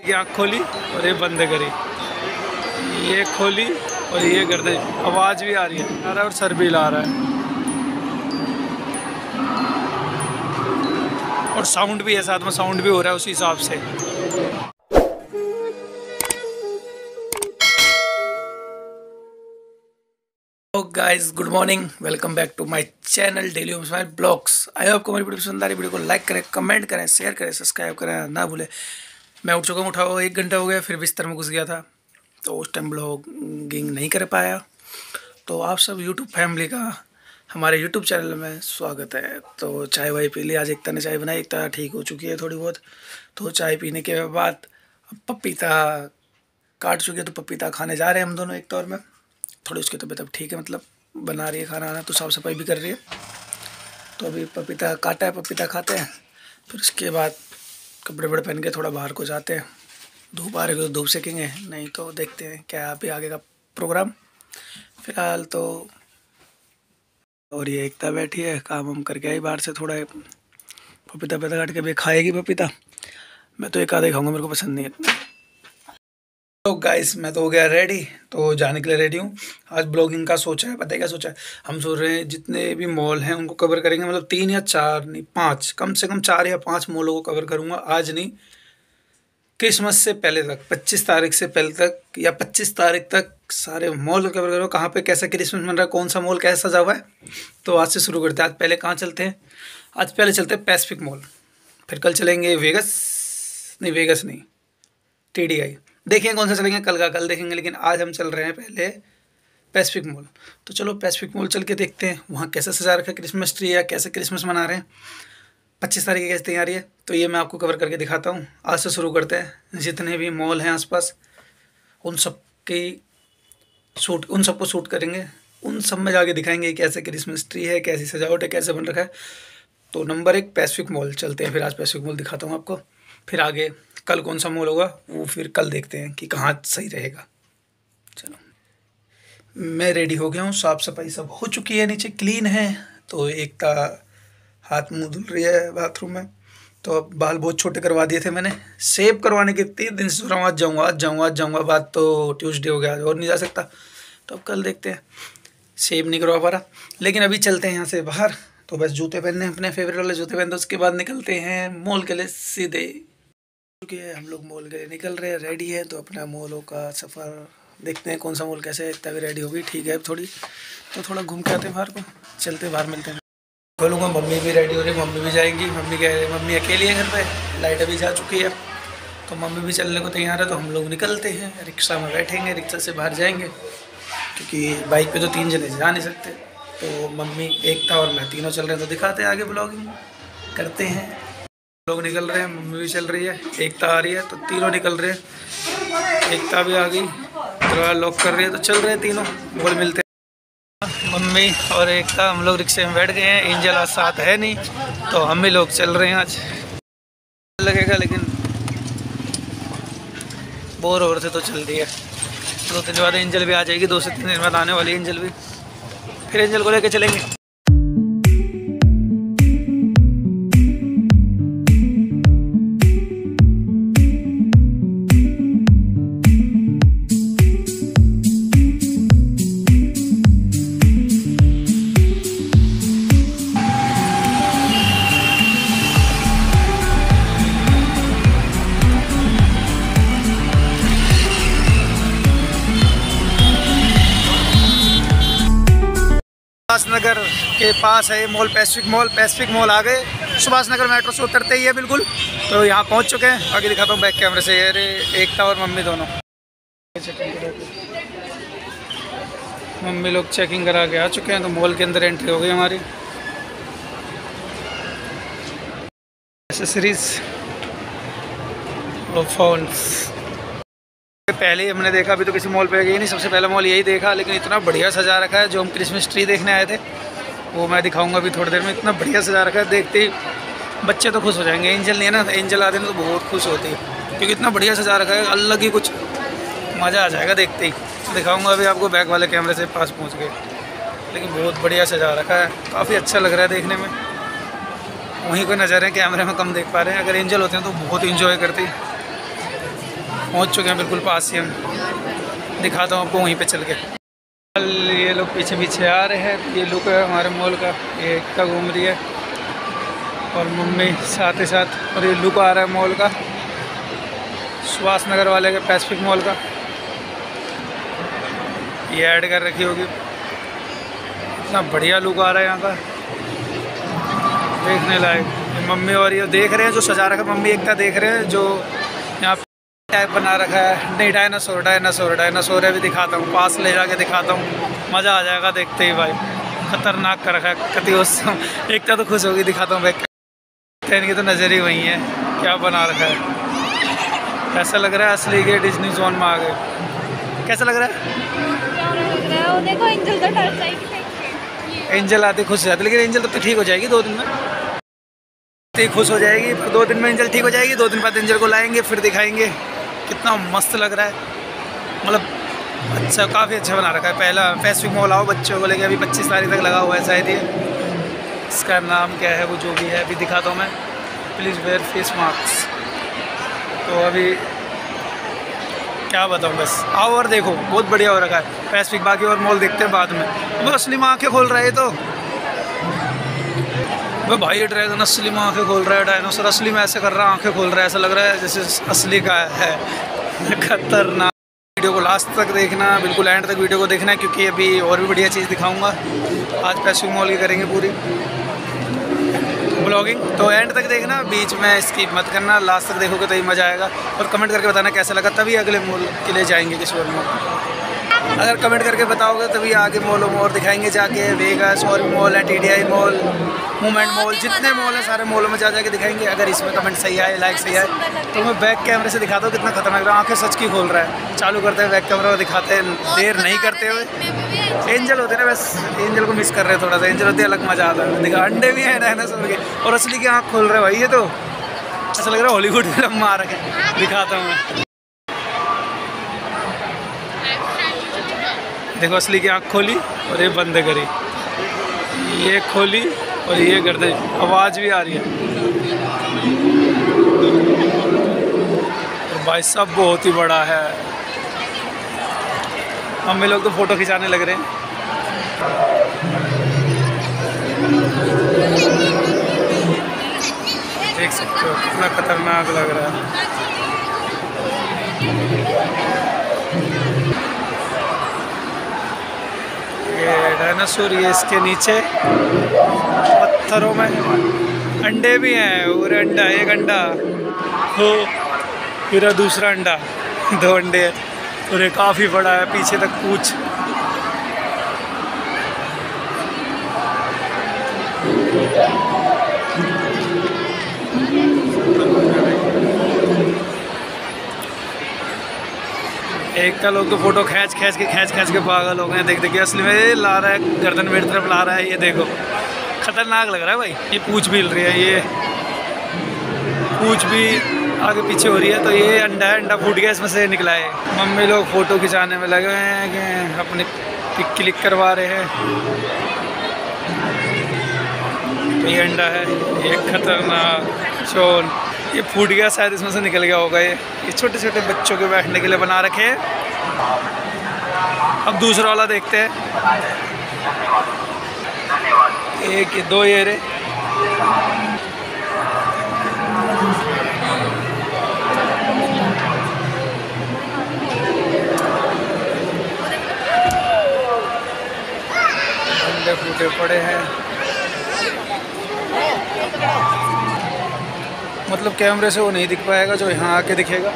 ये आँख खोली और ये बंद करी, ये खोली और ये कर दे। आवाज़ भी आ रही है, आ रहा है और सर भी हिला रहा है और साउंड भी है साथ में, साउंड भी हो रहा है उसी हिसाब से। Guys good morning, welcome back to my channel daily home smile blogs. I hope आपको हमारी वीडियो पसंद आ रही है। वीडियो को लाइक करें, कमेंट करें, शेयर करें, सब्सक्राइब करें ना भूलें। मैं उठ चुका हूँ, उठा हुआ 1 घंटा हो गया, फिर बिस्तर में घुस गया था तो उस टाइम ब्लॉगिंग नहीं कर पाया। तो आप सब यूट्यूब फैमिली का हमारे यूट्यूब चैनल में स्वागत है। तो चाय वाय पी ली, आज एकता ने चाय बनाई, एकता ठीक हो चुकी है थोड़ी बहुत। तो चाय पीने के बाद पपीता काट चुके, तो पपीता खाने जा रहे हैं हम दोनों, एकता और मैं। थोड़ी उसकी तबीयत अब ठीक है, मतलब बना रही है खाना आना, तो साफ़ सफाई भी कर रही है। तो अभी पपीता काटा है, पपीता खाते हैं, फिर उसके बाद कपड़े वपड़े पहन के थोड़ा बाहर को जाते हैं। धूप आ रही है तो धूप सेकेंगे, नहीं तो देखते हैं क्या अभी आगे का प्रोग्राम। फिलहाल तो और ये एकता बैठी है, काम वाम करके आई बाहर से, थोड़ा पपीता पपीता काट के भी खाएगी पपीता। मैं तो एक आधे खाऊंगा, मेरे को पसंद नहीं है। तो गाइस मैं तो हो गया रेडी, तो जाने के लिए रेडी हूँ। आज ब्लॉगिंग का सोचा है, पता है क्या सोचा है? हम सोच रहे हैं जितने भी मॉल हैं उनको कवर करेंगे, मतलब 3 या 4 नहीं 5, कम से कम 4 या 5 मॉलों को कवर करूँगा आज नहीं, क्रिसमस से पहले तक, 25 तारीख से पहले तक या 25 तारीख तक सारे मॉल कवर करो। कहाँ पे कैसा क्रिसमस मन रहा है, कौन सा मॉल कैसा सजा हुआ है, तो आज से शुरू करते हैं। आज पहले कहाँ चलते हैं? आज पहले चलते हैं पैसिफिक मॉल, फिर कल चलेंगे वेगस नहीं TDI, देखेंगे कौन सा चलेंगे, कल का कल देखेंगे। लेकिन आज हम चल रहे हैं पहले पैसिफिक मॉल। तो चलो पैसिफिक मॉल चल के देखते हैं वहाँ कैसा सजा रखा है क्रिसमस ट्री, या कैसे क्रिसमस मना रहे हैं। 25 तारीख की कैसी तैयारी है, तो ये मैं आपको कवर करके दिखाता हूँ। आज से शुरू करते हैं। जितने भी मॉल हैं आसपास उन सब को शूट करेंगे, उन सब में जाके दिखाएंगे कैसे क्रिसमस ट्री है, कैसी सजावट है, कैसे बन रखा है। तो नंबर 1 पैसिफिक मॉल चलते हैं। फिर आज पैसिफिक मॉल दिखाता हूँ आपको, फिर आगे कल कौन सा मॉल होगा वो फिर कल देखते हैं कि कहाँ सही रहेगा। चलो मैं रेडी हो गया हूँ, साफ़ सफाई सब हो चुकी है, नीचे क्लीन है। तो एकता हाथ मुंह धुल रही है बाथरूम में। तो अब बाल बहुत छोटे करवा दिए थे मैंने, सेव करवाने के 3 दिन से सोच रहा हूँ आज जाऊँगा। बात तो ट्यूसडे हो गया, आज और नहीं जा सकता, तो अब कल देखते हैं। सेव नहीं करवा पा रहा, लेकिन अभी चलते हैं यहाँ से बाहर। तो बस जूते पहनने, अपने फेवरेट वाले जूते पहनते, उसके बाद निकलते हैं मॉल के लिए सीधे। क्योंकि हम लोग मॉल के लिए निकल रहे हैं, रेडी है। तो अपना मॉलों का सफ़र देखते हैं, कौन सा मॉल कैसे है। इतना भी रेडी होगी, ठीक है थोड़ी, तो थोड़ा घूम के आते हैं बाहर को, चलते बाहर मिलते हैं। बोलूँगा मम्मी भी रेडी हो रही है, मम्मी भी जाएंगी। मम्मी कह रही, मम्मी अकेली है घर पे, लाइट अभी जा चुकी है, तो मम्मी भी चलने को तैयार है। तो हम लोग निकलते हैं, रिक्शा में बैठेंगे, रिक्शा से बाहर जाएंगे, क्योंकि बाइक पे तो 3 जने जा नहीं सकते। तो मम्मी, एकता और मैं तीनों चल रहे हैं, तो दिखाते हैं आगे ब्लॉगिंग करते हैं। लोग निकल रहे हैं, मम्मी भी चल रही है, एकता आ रही है, तो तीनों निकल रहे हैं। एकता भी आ गई, दरवाजा लॉक कर रही है, तो चल रहे हैं तीनों, बोल मिलते हैं। मम्मी और एकता हम लोग रिक्शे में बैठ गए हैं, एंजल आज साथ है नहीं, तो हम ही लोग चल रहे हैं। आज लगेगा लेकिन बोर हो रहे थे तो चल रही है। 2-3 दिन बाद एंजल भी आ जाएगी, 2 से 3 दिन बाद आने वाली है एंजल भी, फिर एंजल को लेके चलेंगे। सुभाष नगर के पास है ये मॉल, पैसिफिक मॉल आ गए। सुभाष नगर मेट्रो से उतरते ही है बिल्कुल, तो यहाँ पहुँच चुके हैं। आगे दिखाता हूँ बैक कैमरे से। अरे एकता और मम्मी दोनों, मम्मी लोग चेकिंग करा के आ चुके हैं, तो मॉल के अंदर एंट्री हो गई हमारी। एसेसरीज और फोन्स पहले ही हमने देखा, अभी तो किसी मॉल पे गए नहीं, सबसे पहला मॉल यही देखा। लेकिन इतना बढ़िया सजा रखा है, जो हम क्रिसमस ट्री देखने आए थे वो मैं दिखाऊंगा अभी थोड़ी देर में। इतना बढ़िया सजा रखा है, देखते ही बच्चे तो खुश हो जाएंगे। एंजल नहीं है ना, एंजल आते ना तो बहुत खुश होती है, क्योंकि इतना बढ़िया सजा रखा है, अलग ही कुछ मज़ा आ जाएगा देखते ही। दिखाऊँगा अभी आपको बैक वाले कैमरे से पास पहुँच गए, लेकिन बहुत बढ़िया सजा रखा है, काफ़ी अच्छा लग रहा है देखने में। वहीं कोई नज़र है कैमरे में कम देख पा रहे हैं, अगर एंजल होते हैं तो बहुत इंजॉय करती। पहुंच चुके हैं बिल्कुल पास ही हम। दिखाता हूँ आपको वहीं पे चल के। ये लोग पीछे पीछे आ रहे हैं। ये लुक है हमारे मॉल का। ये एकता घूम रही है और मम्मी साथ ही साथ। और ये लुक आ रहा है मॉल का, सुभाष नगर वाले के पैसिफिक मॉल का। ये ऐड कर रखी होगी। इतना बढ़िया लुक आ रहा है यहाँ का, देखने लायक। मम्मी और ये देख रहे हैं जो सजा रखा, मम्मी एकता देख रहे हैं जो यहाँ टाइप बना रखा है। नहीं, डायनासोर है। भी दिखाता हूँ, पास ले जाके दिखाता हूँ, मज़ा आ जाएगा देखते ही भाई। खतरनाक कर रखा है कति। एकता तो खुश होगी, दिखाता हूँ बैक। इनकी तो नज़र ही वही है, क्या बना रखा है। ऐसा लग रहा है असली के डिज्नी जोन में आ गए। कैसा लग रहा है? देखो एंजल तो डर जाएगी। एंजल आते खुश हो जाती, लेकिन एंजल तब तो ठीक हो जाएगी 2 दिन में। खुश हो जाएगी 2 दिन में, एंजल ठीक हो जाएगी। 2 दिन बाद एंजल को लाएंगे, फिर दिखाएंगे। कितना मस्त लग रहा है, मतलब अच्छा, काफ़ी अच्छा बना रखा है। पहला पैसिफिक मॉल आओ बच्चों को लेके, अभी 25 तारीख तक लगा हुआ है शायद ये। इसका नाम क्या है वो जो भी है अभी दिखाता हूँ मैं। Please wear face mask. तो अभी क्या बताऊँ, बस आओ और देखो, बहुत बढ़िया हो रखा है पैसिफिक। बाकी और मॉल देखते हैं बाद में। वो असली में आँखें खोल रहा है तो भाई, ये ड्रैगन असली में आँखें खोल रहा है। डायनासोर असली में ऐसे कर रहा है, आँखें खोल रहा है। ऐसा लग रहा है जैसे असली का है। खतरनाक। वीडियो को लास्ट तक देखना, बिल्कुल एंड तक वीडियो को देखना है, क्योंकि अभी और भी बढ़िया चीज़ दिखाऊंगा। आज पैसिफिक मॉल की करेंगे पूरी ब्लॉगिंग, तो एंड तक देखना, बीच में स्किप मत करना। लास्ट तक देखोगे तो ही मज़ा आएगा। और कमेंट करके बताना कैसा लगा, तभी अगले मॉल के लिए जाएंगे किसी और मॉल। अगर कमेंट करके बताओगे तभी आगे मॉलों में और दिखाएंगे जाके। वेगास और भी मॉल है, TDI मॉल, मूवमेंट मॉल, जितने मॉल हैं सारे मॉलों में जा जाके दिखाएंगे। अगर इसमें कमेंट सही आए, लाइक सही आए, तो मैं बैक कैमरे से दिखाता हूँ कितना खतरनाक रहा। आँखें सच की खोल रहा है। चालू करते हैं बैक कैमरा, दिखाते हैं देर नहीं करते हुए। एंजल होते ना, बस एंजल को मिस कर रहे हैं थोड़ा सा। एंजल होते अलग मज़ा आता है। दिखा, अंडे भी हैं डायनासोर के, और असली की आँख खोल रहे हैं भाई। ये तो ऐसा लग रहा है हॉलीवुड फिल्म में आ रखे। दिखाता हूँ मैं, देखो असली की आँख खोली और ये बंद करी, ये खोली और ये कर दे। आवाज़ भी आ रही है। और भाई साहब बहुत ही बड़ा है। मम्मी लोग तो फ़ोटो खिंचाने लग रहे हैं। देख सकते हो कितना खतरनाक लग रहा है। ये डायनासोर, ये इसके नीचे पत्थरों में अंडे भी हैं। और अंडा, एक अंडा हो, फिर दूसरा अंडा, 2 अंडे हैं। और ये काफ़ी बड़ा है, पीछे तक पूछ। एक का लोग तो फोटो खींच के पागल हो गए। देख देखिए असली में ला रहा है, गर्दन मेरी तरफ ला रहा है। ये देखो खतरनाक लग रहा है भाई। ये पूंछ भी हिल रही है, ये पूंछ भी आगे पीछे हो रही है। तो ये अंडा है, अंडा फूट गया, इसमें से निकला है। मम्मी लोग फ़ोटो खिंचाने में लगे हैं कि अपनी पिक क्लिक करवा रहे हैं। तो ये अंडा है, ये खतरनाक शोन, ये फूट गया शायद, इसमें से निकल गया होगा। ये छोटे छोटे बच्चों के बैठने के लिए बना रखे हैं। अब दूसरा वाला देखते हैं। एक 2 ये रे, अंडे फूटे पड़े हैं। मतलब कैमरे से वो नहीं दिख पाएगा, जो यहाँ आके दिखेगा।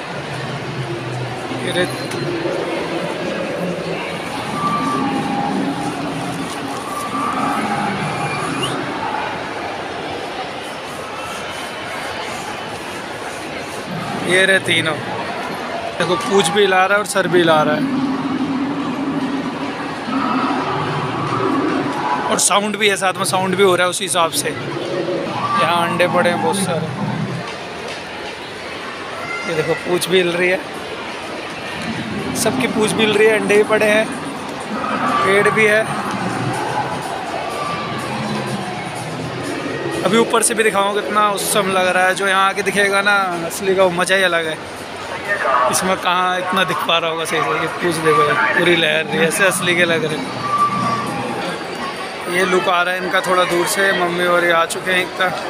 ये रहे तीनों, देखो पूंछ भी हिला रहा है और सर भी हिला रहा है। और साउंड भी है साथ में, साउंड भी हो रहा है उसी हिसाब से। यहाँ अंडे पड़े हैं बहुत सारे। ये देखो पूंछ भी हिल रही है, सबकी पूंछ भी हिल रही है। अंडे भी पड़े हैं, पेड़ भी है। अभी ऊपर से भी दिखाऊँ कितना उत्सव लग रहा है। जो यहाँ आके दिखेगा ना, असली का मज़ा ही अलग है। इसमें कहाँ इतना दिख पा रहा होगा सही से, ये पूछ दे भाई, पूरी लहर रही है, ऐसे असली के लग रहे। ये लुक आ रहा है इनका थोड़ा दूर से, मम्मी और ये आ चुके हैं एक तक।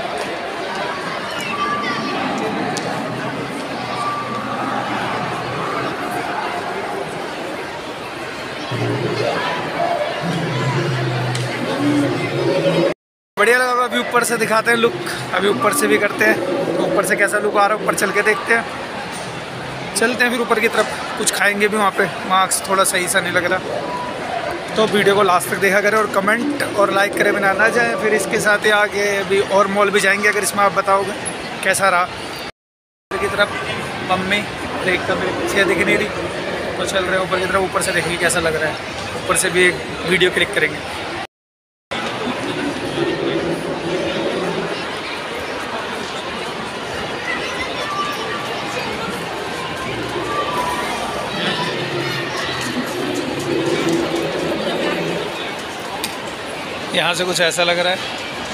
बढ़िया लगा। अभी ऊपर से दिखाते हैं लुक, अभी ऊपर से भी करते हैं, तो ऊपर से कैसा लुक आ रहा है ऊपर चल के देखते हैं। चलते हैं फिर ऊपर की तरफ, कुछ खाएंगे भी वहाँ पे। मार्क्स थोड़ा सही सा नहीं लग रहा, तो वीडियो को लास्ट तक देखा करें और कमेंट और लाइक करे बिना ना जाए। फिर इसके साथ ही आगे भी और मॉल भी जाएंगे, अगर इसमें आप बताओगे कैसा रहा। ऊपर की तरफ मम्मी देख कर मेरे पीछे दिख नहीं रही, तो चल रहे हैं ऊपर की तरफ। ऊपर से देखेंगे कैसा लग रहा है, ऊपर से भी एक वीडियो क्लिक करेंगे। यहाँ से कुछ ऐसा लग रहा है,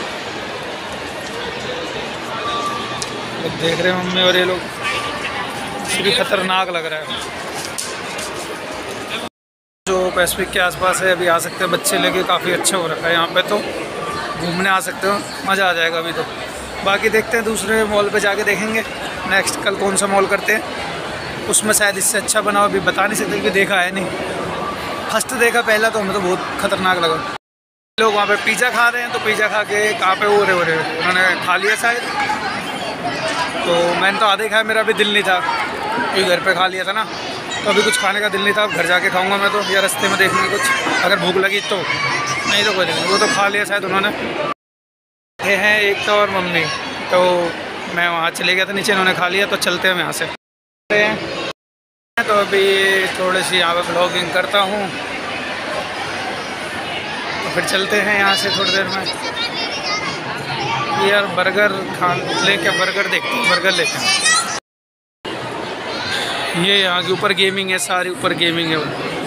लोग देख रहे हैं मम्मी और ये लोग, भी खतरनाक लग रहा है। जो पैसिफिक के आसपास है अभी आ सकते हैं बच्चे लेके, काफ़ी अच्छा हो रखा है यहाँ पे, तो घूमने आ सकते हो, मज़ा आ जाएगा अभी तो। बाकी देखते हैं दूसरे मॉल पे जाके देखेंगे नेक्स्ट कल कौन सा मॉल करते हैं, उसमें शायद इससे अच्छा बना हो, अभी बता नहीं सकते क्योंकि देखा है नहीं। फर्स्ट देखा पहला तो हमें तो बहुत खतरनाक लगा। लोग वहाँ पे पिज़्ज़ा खा रहे हैं, तो पिज़्ज़ा खा के कहाँ पे हो रहे उन्होंने खा लिया शायद, तो मैंने तो आधे खाया, मेरा भी दिल नहीं था क्योंकि घर पे खा लिया था ना, तो अभी कुछ खाने का दिल नहीं था। अब घर जाके खाऊंगा मैं तो, या रास्ते में देखेंगे कुछ, अगर भूख लगी तो, नहीं तो कोई नहीं। वो तो खा लिया शायद उन्होंने। ये हैं एक तो और मम्मी, तो मैं वहाँ चले गया था नीचे, इन्होंने खा लिया, तो चलते हैं यहाँ से। तो अभी थोड़ी सी यहाँ पर ब्लॉगिंग करता हूँ, तो फिर चलते हैं यहाँ से थोड़ी देर में। यार बर्गर लेके बर्गर देखते हैं, बर्गर लेते हैं। ये यहाँ के ऊपर गेमिंग है, सारी ऊपर गेमिंग है।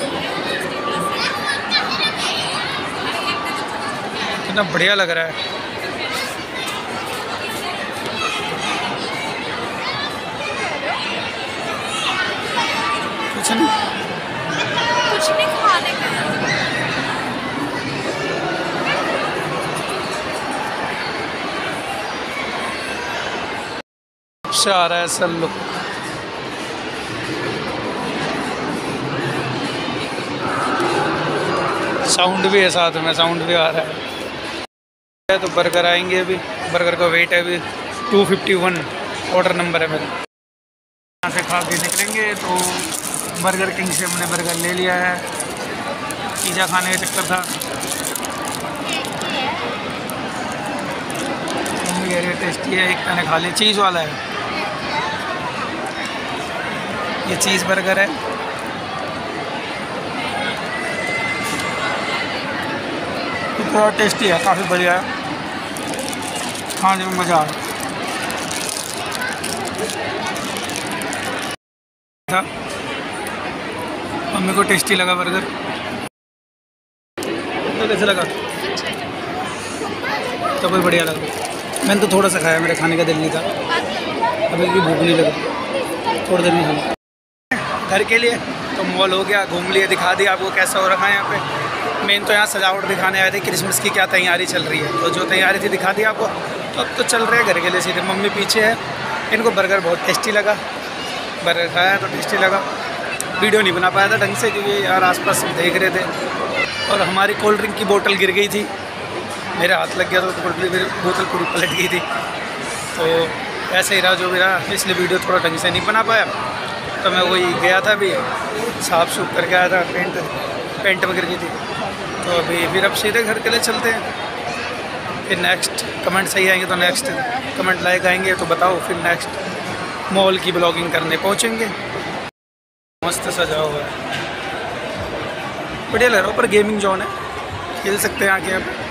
कितना बढ़िया लग रहा है। कुछ नहीं खाने का। से आ रहा है सर लुक। साउंड भी है साथ में, साउंड भी आ रहा है। तो बर्गर आएंगे अभी, बर्गर का वेट है अभी 251 ऑर्डर नंबर है मेरा। यहाँ से खा के निकलेंगे, तो बर्गर किंग से हमने बर्गर ले लिया है, पिज़्ज़ा खाने का चक्कर था। मम्मी कह रही है टेस्टी है, एक मैंने खा लिया, चीज़ वाला है ये, चीज़ बर्गर है। थोड़ा टेस्टी है, काफ़ी बढ़िया है, खाने में मज़ा आ रहा। मम्मी को टेस्टी लगा बर्गर, तो कैसे लगा? तो कोई बढ़िया लगा। मैंने तो थोड़ा सा खाया, मेरे खाने का दिल नहीं था, अभी की भूख नहीं लगी, थोड़ी देर में खाना। घर के लिए तो मॉल हो गया, घूम लिए, दिखा दिया आपको कैसा हो रखा है यहाँ पे। मेन तो यहाँ सजावट दिखाने आए थे, क्रिसमस की क्या तैयारी चल रही है, तो जो तैयारी थी दिखा दी आपको। तो अब तो चल रहे हैं घर के लिए सीधे। मम्मी पीछे है, इनको बर्गर बहुत टेस्टी लगा, बर्गर खाया तो टेस्टी लगा। वीडियो नहीं बना पाया था ढंग से क्योंकि यार आसपास सब देख रहे थे, और हमारी कोल्ड ड्रिंक की बोतल गिर गई थी, मेरे हाथ लग गया तो कोल्ड ड्रिंक मेरी बोतल पूरी पलट गई थी। तो ऐसे ही रहा जो भी रहा, इसलिए वीडियो थोड़ा ढंग से नहीं बना पाया। तो मैं वही गया था, अभी साफ सूफ करके आया था, पेंट वगैरह की थी। तो अभी फिर अब सीधे घर के लिए चलते हैं। फिर नेक्स्ट कमेंट सही आएंगे तो नेक्स्ट कमेंट लाइक आएंगे तो बताओ, फिर नेक्स्ट मॉल की ब्लॉगिंग करने पहुँचेंगे। मस्त सजा हुआ है, बढ़िया लग रहा है। ऊपर गेमिंग जोन है, खेल सकते हैं आके।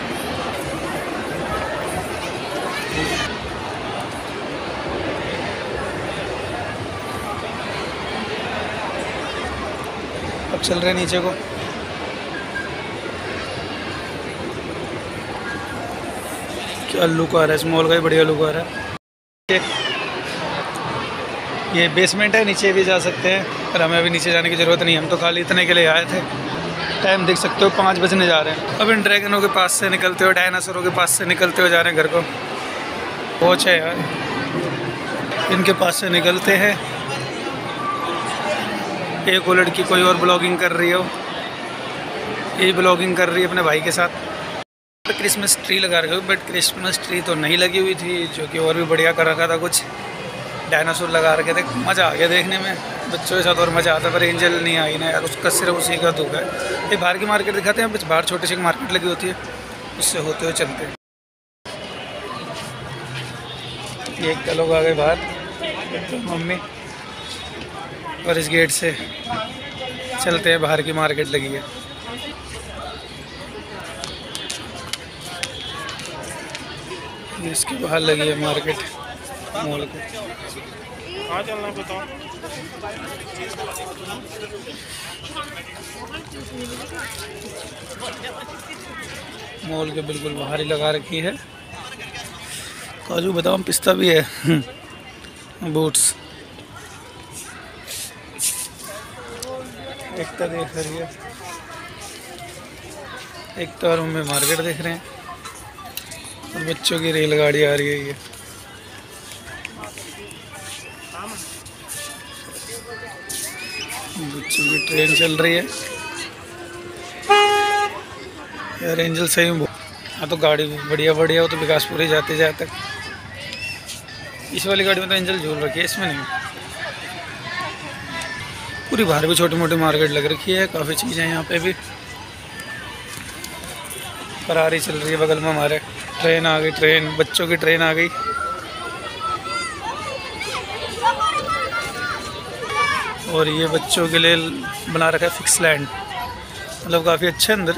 अब चल रहे नीचे को। क्या लुक आ रहा है इस मॉल का, ही बढ़िया लुक आ रहा है। ये बेसमेंट है, नीचे भी जा सकते हैं, पर हमें अभी नीचे जाने की ज़रूरत नहीं, हम तो खाली इतने के लिए आए थे। टाइम देख सकते हो 5 बजने जा रहे हैं। अब इन ड्रैगनों के पास से निकलते हुए, डायनासोरों के पास से निकलते हुए जा रहे हैं घर को। पहुँच है यार, इनके पास से निकलते हैं। एक वो लड़की कोई और ब्लॉगिंग कर रही हो, ये ब्लॉगिंग कर रही है अपने भाई के साथ। क्रिसमस ट्री लगा रखे हो, बट क्रिसमस ट्री तो नहीं लगी हुई थी, जो कि और भी बढ़िया कर रखा था। कुछ डायनासोर लगा रखे थे, मज़ा आ गया देखने में, बच्चों के साथ और मज़ा आता। पर एंजल नहीं आई ना यार, उसका सिर्फ उसी का दुख है। ये बाहर की मार्केट दिखाते हैं, बाहर छोटी सी मार्केट लगी होती है, उससे होते हुए चलते हैं। एक का लोग आ गए बाहर, तो मम्मी, और इस गेट से चलते हैं, बाहर की मार्केट लगी है। इसके बाहर लगी है मार्केट मॉल के। कहाँ चलना है बताओ। मॉल के बिल्कुल बाहर ही लगा रखी है। काजू बादाम पिस्ता भी है। बूट्स एकता देख रही है, एकता और मम्मी मार्केट देख रहे हैं, और बच्चों की रेलगाड़ी आ रही है। ये बच्चों की ट्रेन चल रही है यार। एंजल सही में हाँ, तो गाड़ी बढ़िया बढ़िया हो तो विकासपुरी जाते जाते तक। इस वाली गाड़ी में तो एंजल झूल रखी है, इसमें नहीं। पूरी बाहर भी छोटी मोटी मार्केट लग रखी है, काफ़ी चीज़ें यहाँ पे भी। फरारी चल रही है बगल में हमारे, ट्रेन आ गई, ट्रेन बच्चों की ट्रेन आ गई। और ये बच्चों के लिए बना रखा है फिक्स लैंड, मतलब काफ़ी अच्छा अंदर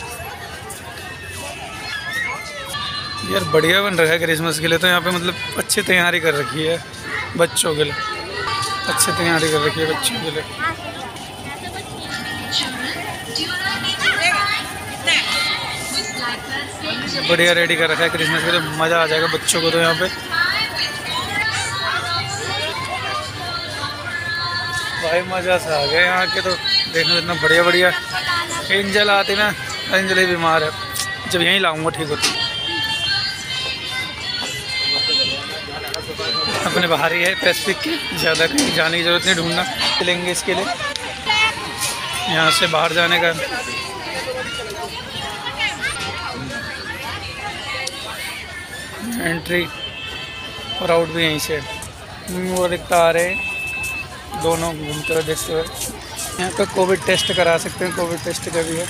यार, बढ़िया बन रखा है क्रिसमस के लिए। तो यहाँ पे मतलब अच्छी तैयारी कर रखी है बच्चों के लिए, अच्छी तैयारी कर रखी है बच्चों के लिए। बढ़िया रेडी कर रखा है क्रिसमस के लिए, मज़ा आ जाएगा बच्चों को तो यहाँ पे। भाई मज़ा सा आ गया यहाँ के तो देखने में, इतना बढ़िया बढ़िया। एंजल आती ना, एंजल ही बीमार है, जब यहीं लाऊंगा ठीक होती। अपने बाहर ही है पैसिफिक की, ज़्यादा कहीं जाने की ज़रूरत नहीं, ढूंढना चलेंगे इसके लिए। यहाँ से बाहर जाने का एंट्री और आउट भी यहीं से। वो दिखता आ रहे हैं दोनों घूमते हुए देखते हुए। यहाँ पे कोविड टेस्ट करा सकते हैं, कोविड टेस्ट का भी है।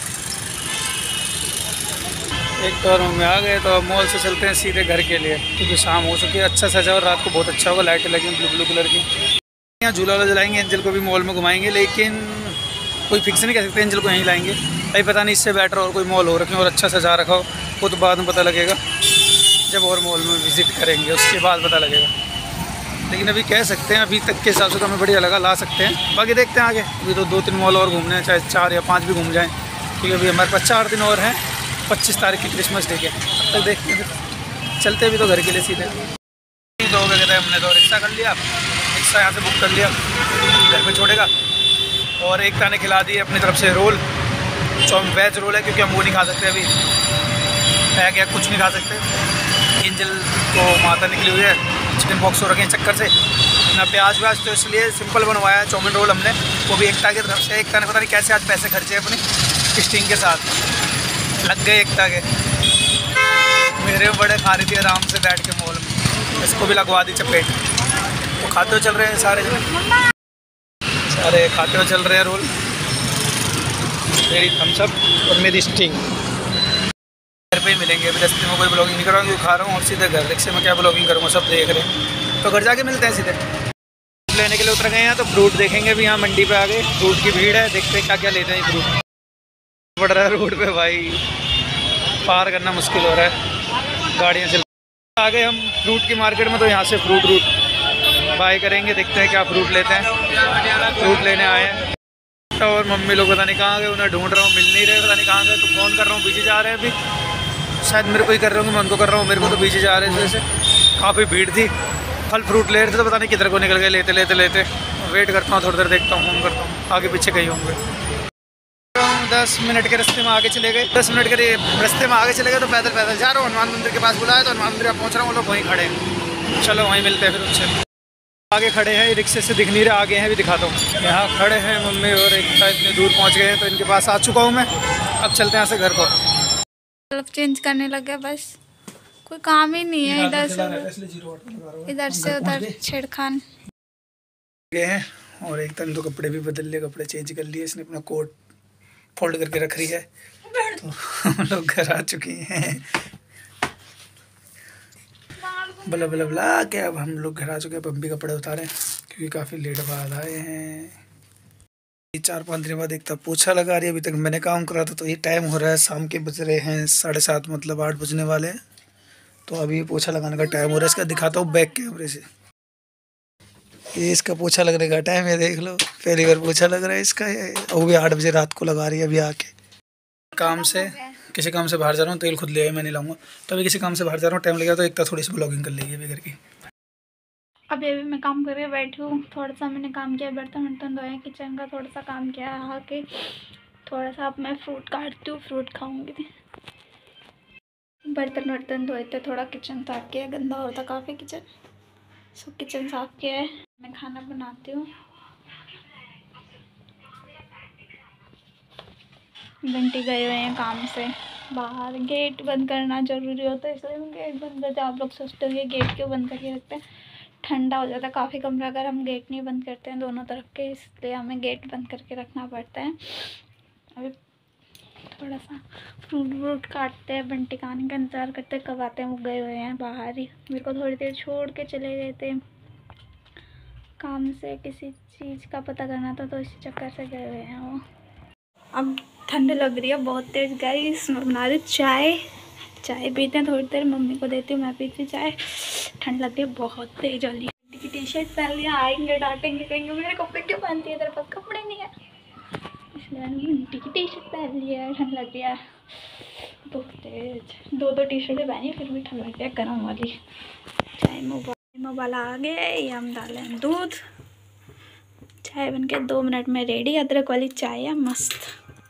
एक तो रूम में आ गए, तो अब मॉल से चलते हैं सीधे घर के लिए, क्योंकि शाम हो चुकी है। अच्छा सजा और रात को बहुत अच्छा होगा, लाइटें लगी ब्लू ब्लू कलर की। यहाँ झूला वाला जलाएंगे, एंजल को भी मॉल में घुमाएंगे, लेकिन कोई फिक्स नहीं कर सकते एंजल को यहीं लाएंगे। भाई पता नहीं इससे बेटर और कोई मॉल हो रखे और अच्छा सजा रखा हो, वो तो बाद में पता लगेगा, जब और मॉल में विज़िट करेंगे उसके बाद पता लगेगा। लेकिन अभी कह सकते हैं, अभी तक के हिसाब से तो हमें बढ़िया लगा, ला सकते हैं। बाकी देखते हैं आगे, अभी तो 2-3 मॉल और घूमने हैं, चाहे 4 या 5 भी घूम जाएँ, क्योंकि अभी हमारे पास 4 दिन और हैं। 25 तारीख की क्रिसमस डे के, अब तक देखते हैं। चलते भी तो घर के लिए सीधे 2 बजे हमने तो रिक्शा कर लिया, रिक्शा यहाँ से बुक कर लिया, घर पे छोड़ेगा। और एकता ने खिला दी अपनी तरफ से रोल, वेज रोल है, क्योंकि हम वो नहीं खा सकते अभी, पैक या कुछ नहीं खा सकते। एंजल को माता निकली हुई है, चिकन बॉक्स हो रखे हैं चक्कर से ना, प्याज व्याज, तो इसलिए सिंपल बनवाया है चाउमीन रोल हमने, वो भी एकता की तरफ से। एकता ने पता नहीं कैसे आज पैसे खर्चे अपने स्टिंग के साथ, लग गए एकता के। मेरे बड़े खा रही थी आराम से बैठ के मॉल में, इसको भी लगवा दी चपेट। तो खाते हुए चल रहे हैं सारे खाते हुए चल रहे हैं रोल, मेरी थम्स अप और मेरी स्टिंग। घर पे ही मिलेंगे, अभी रास्ते में कोई ब्लॉगिंग नहीं कर रहा हूँ, खा रहा हूँ और सीधे घर। रिक्शे में क्या ब्लॉगिंग करूँगा, सब देख रहे हैं, तो घर जाके मिलते हैं सीधे। लेने के लिए उतर गए हैं, तो फ्रूट देखेंगे। अभी यहाँ मंडी पे आ गए, फ्रूट की भीड़ है, देखते हैं क्या क्या लेते हैं। फ्रूट पड़ रहा है रोड पे भाई, पार करना मुश्किल हो रहा है, गाड़ियाँ चल। आ गए हम फ्रूट की मार्केट में, तो यहाँ से फ्रूट बाय करेंगे, देखते हैं क्या फ्रूट लेते हैं। फ्रूट लेने आए हैं, और मम्मी लोग पता नहीं कहाँ गए, उन्हें ढूंढ रहा हूँ, मिल नहीं रहे, पता नहीं कहाँ गए। तो फ़ोन कर रहा हूँ, बिजी जा रहे हैं अभी, शायद मेरे को ही कर रहा हूँ, मैं उनको कर रहा हूँ, मेरे को तो बिजी जा रहे हैं। जैसे काफ़ी भीड़ थी, फल फ्रूट ले रहे थे तो पता नहीं किधर को निकल गए लेते लेते लेते। वेट करता हूँ, थोड़ी देर देखता हूँ, फोन करता हूँ, आगे पीछे कहीं होंगे। 10 मिनट के रास्ते में आगे चले गए, 10 मिनट के रास्ते में आगे चले गए तो पैदल पैदल जा रहा हूँ। हनुमान मंदिर के पास बुलाया तो हनुमान मंदिर पहुँच रहा हूँ, वो लोग वहीं खड़े हैं। चलो वहीं मिलते हैं फिर उनसे। आगे खड़े हैं, रिक्शे से दिख नहीं रहे, आगे हैं भी दिखाता हूँ। यहाँ खड़े हैं मम्मी और एकता, इतनी दूर पहुँच गए हैं तो इनके पास आ चुका हूँ मैं। अब चलते हैं यहाँ से घर को। मतलब चेंज करने लग गया, बस कोई काम ही नहीं है। इधर से उधर छेड़खान गए हैं और एकदम तो कपड़े भी बदल लिए, कपड़े चेंज कर लिए। इसने अपना कोट फोल्ड करके रख रही है तो हम लोग घर आ चुके हैं। बला बला बला के अब हम लोग घर आ चुके हैं। अब हम भी कपड़े उतारे क्योंकि काफ़ी लेट बाद आए हैं। 4-5 दिन बाद एक तब पोछा लगा रही है। अभी तक मैंने काम करा था तो ये टाइम हो रहा है, शाम के बज रहे हैं 7:30, मतलब 8 बजने वाले हैं। तो अभी पोछा लगाने का टाइम हो रहा है। इसका दिखाता हूँ बैक कैमरे से। ये इसका पोछा लगने का टाइम है, देख लो। पहली बार पोछा लग रहा है इसका, वो भी 8 बजे रात को लगा रही है। अभी आके काम से, किसी काम से बाहर जा रहा हूँ, तेल खुद ले आया, मैं नहीं लाऊंगा। तो अभी किसी काम से बाहर जा रहा हूँ, टाइम लगेगा तो एक थोड़ी सी ब्लॉगिंग कर लेगी अभी घर की। अभी मैं काम करके बैठी हूँ। थोड़ा सा मैंने काम किया, बर्तन वर्तन धोया, किचन का थोड़ा सा काम किया आके। थोड़ा सा अब मैं फ्रूट काटती हूँ, फ्रूट खाऊंगी। बर्तन वर्तन धोए थे, थोड़ा किचन साफ किया, गंदा होता काफ़ी किचन, सो किचन साफ किया है। मैं खाना बनाती हूँ। घंटी गए हुए हैं काम से बाहर। गेट बंद करना ज़रूरी होता है, इसलिए हम गेट बंद करते हैं। आप लोग सोचते होंगे गेट क्यों बंद करके रखते हैं, ठंडा हो जाता है काफ़ी कमरा अगर हम गेट नहीं बंद करते हैं दोनों तरफ के, इसलिए हमें गेट बंद करके रखना पड़ता है। अभी थोड़ा सा फ्रूट व्रूट काटते हैं, बंटी का आने का इंतज़ार करते हैं कब आते हैं। वो गए हुए हैं बाहर ही, मेरे को थोड़ी देर छोड़ के चले गए थे काम से, किसी चीज़ का पता करना था तो इसी चक्कर से गए हुए हैं वो। अब ठंड लग रही है बहुत तेज़ गाइस। मैं बना रही चाय पीते हैं थोड़ी देर, मम्मी को देती हूँ, मैं पीती हूँ चाय। ठंड लग रही है बहुत तेज वाली। की टी शर्ट पहन लिया, आएंगे डांटेंगे, कहेंगे मेरे कपड़े क्यों पहनती है, तेरे पास कपड़े नहीं है। इसलिए मैंने बंटी की टी शर्ट पहन ली है। ठंड लग रही है बहुत तेज, 2 टी शर्टें पहनी फिर भी ठंड लग रही है गर्म वाली। चाय मोबाइल आ गए, ये हम डालें हैं दूध। चाय बन के 2 मिनट में रेडी। अदरक वाली चाय है मस्त।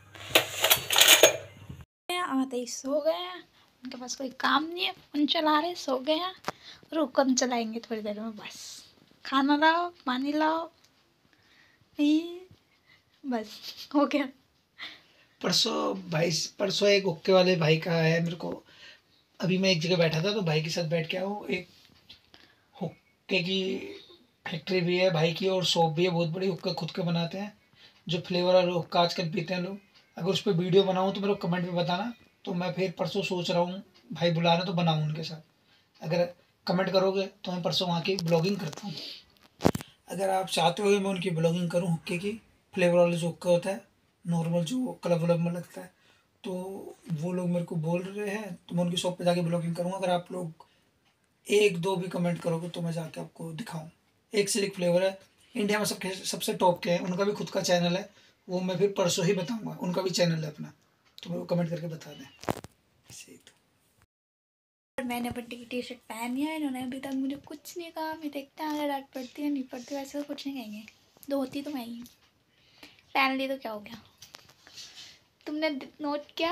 आते ही सो गए हैं, उनके पास कोई काम नहीं है, फोन चला रहे, सो गए हैं। रुक हम चलाएंगे थोड़ी देर में, बस खाना लाओ, पानी लाओ, बस हो गया। परसों एक हुक्के वाले भाई का है मेरे को। अभी मैं एक जगह बैठा था तो भाई के साथ बैठ के आया हूँ। एक हुक्के की फैक्ट्री भी है भाई की और शॉप भी है बहुत बड़ी। हुक्का खुद के बनाते हैं, जो फ्लेवर और हुक्का आजकल पीते हैं लोग। अगर उस पर वीडियो बनाऊँ तो मेरे को कमेंट में बताना। तो मैं फिर परसों सोच रहा हूँ, भाई बुला रहे तो बनाऊँ उनके साथ। अगर कमेंट करोगे तो मैं परसों वहाँ की ब्लॉगिंग करता हूँ। अगर आप चाहते हो मैं उनकी ब्लॉगिंग करूँ हुक्के की, फ्लेवर वाला जो हुक्का होता है नॉर्मल जो क्लब व्लब में लगता है, तो वो लोग मेरे को बोल रहे हैं तो मैं उनकी शॉप पे जाके ब्लॉगिंग करूँगा। अगर आप लोग 1-2 भी कमेंट करोगे तो मैं जाके आपको दिखाऊँ। एक से एक फ्लेवर है, इंडिया में सबसे टॉप के हैं। उनका भी खुद का चैनल है, वो मैं फिर परसों ही बताऊँगा। उनका भी चैनल है अपना, तो मेरे को कमेंट करके बता दें। मैंने बंटी की टी शर्ट पहनी है, इन्होंने अभी तक मुझे कुछ नहीं कहा। मैं देखते हैं अगर डांट पड़ती है नहीं पड़ती, वैसे तो कुछ नहीं कहेंगे। धोती तो मैं ही पहन ली तो क्या हो गया, तुमने नोट किया।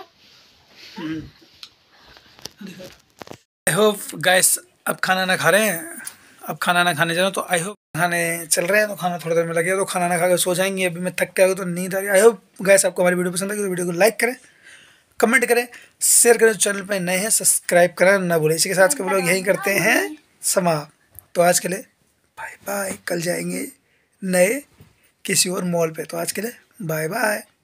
आई होप गाइस अब खाना ना खा रहे हैं, अब खाना ना खाने जा रहा हूँ। तो आई होप खाने चल रहे हैं, तो खाना थोड़ी देर में लगेगा तो खाना ना खा के सो जाएंगे। अभी मैं थक के आया तो नींद आ रही है। आई होप गाइस आपको हमारी वीडियो पसंद आई तो वीडियो को लाइक करें, कमेंट करें, शेयर करें। चैनल पे नए हैं सब्सक्राइब करना ना भूलें। इसी के साथ के लोग यही करते हैं समाप्त। तो आज के लिए बाय बाय। कल जाएंगे नए किसी और मॉल पे, तो आज के लिए बाय बाय।